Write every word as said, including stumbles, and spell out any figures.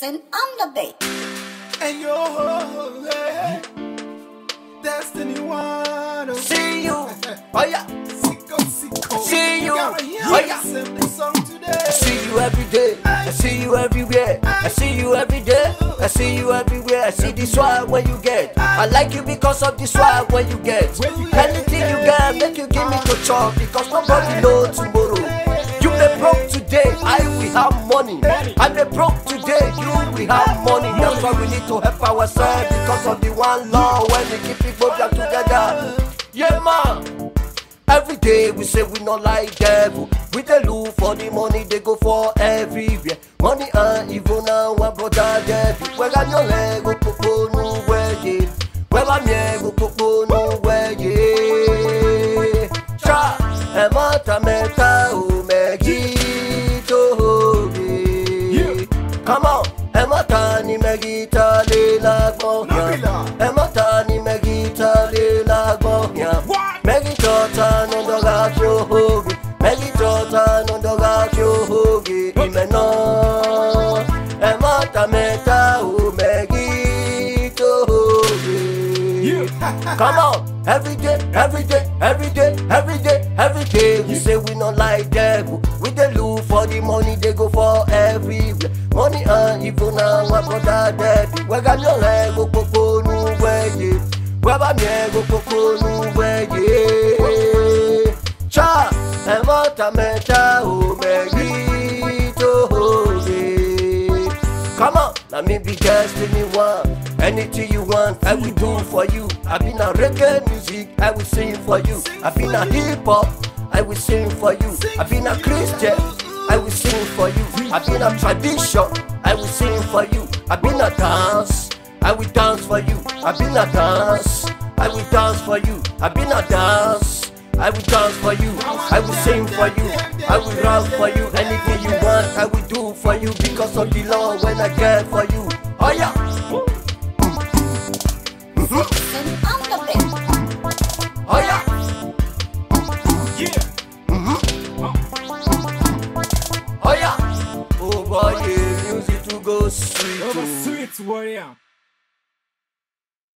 Vixen on the beat. And yo, hey, Destiny one. See you, oh yeah. Sicko, sicko. See you, Oh yeah. Simple song today. I see you every day, I see you everywhere. I see you every day, I see you everywhere. I see the swag when you get. I like you because of the swag when you get. Anything you get, make you give me to chop because nobody knows tomorrow. You may broke today, I will have money. I may broke today, you will have money. That's why we need to help ourselves because of the one law when we keep people together. Yeah, man. Every day we say we not like devil. We dey look for the money, they go for everywhere. Money and evil now, one brother devil. Where got your leg, go popo no way. Where my me go popo no way. Cha, e mata meta o megito hoge. Come on, e mata ni megita le la gonya. E mata ni megita le la gonya. Megitota no doga chohogi, Megitota no doga chohogi, imeno, emata meta u megito hogi. Come on, every day, every day, every day, every day, every day. We say we not like devil. We dey look for the money, they go for everywhere. Money and evil now, what brother devil. We got your leg, go popo no way. Weba miego popo nuweye Cha, emota meta o megito hoge. Come on, let me be Destiny one. Anything you want, I will do for you. I been a reggae music, I will sing for you. I been a hip hop, I will sing for you. I been a Christian, I will sing for you. I been a tradition, I will sing for you. I been a dance, I will dance for you. I been a dance, I will dance for you. I been a dance, I will dance for you. I will sing for you, I will rap for you. Anything you want, I will do for you because of the love when I get for you. Oh yeah. Vixen on the beat. Oh yeah. Yeah. Oh yeah. Oh boy, yeah, music to go sweet. Oh, sweet warrior.